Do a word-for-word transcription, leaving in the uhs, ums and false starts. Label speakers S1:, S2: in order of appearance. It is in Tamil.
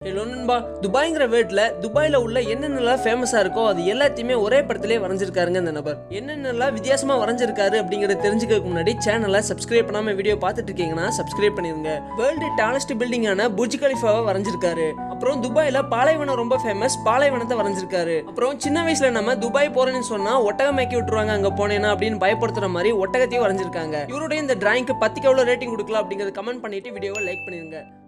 S1: ஹலோ நண்பா, துபாய்ங்கிற வேர்ட்ல துபாயில உள்ள என்னென்னலாம் ஃபேமஸா இருக்கோ அது எல்லாத்தையுமே ஒரே படத்திலே வரைஞ்சிருக்காருங்க இந்த நபர். என்னென்னலாம் வித்தியாசமா வரைஞ்சிருக்காரு அப்படிங்கறத தெரிஞ்சுக்கிறதுக்கு முன்னாடி சேனலை சப்ஸ்கிரைப் பண்ணாம வீடியோ பார்த்துட்டு இருக்கீங்கன்னா சப்ஸ்கிரைப் பண்ணிருங்க. வேர்ல்டு டாலஸ்ட் பில்டிங்கான புர்ஜ் கலிஃபாவை வரைஞ்சிருக்காரு. அப்புறம் துபாயில பாலைவனம் ரொம்ப ஃபேமஸ், பாலைவனத்தை வரைஞ்சிருக்காரு. அப்புறம் சின்ன வயசுல நம்ம துபாய் போறேன்னு சொன்னா ஒட்டகம் மேய்க்கி விட்டுருவாங்க அங்க போனேன்னா அப்படின்னு பயப்படுத்துற மாதிரி ஒட்டகத்தையும் வரைஞ்சிருக்காங்க. இவருடைய இந்த டிராயிங்க்கு பத்துக்கு எவ்வளவு ரேட்டிங் கொடுக்கலாம் அப்படிங்கறத கமெண்ட் பண்ணிட்டு வீடியோவை லைக் பண்ணிருங்க.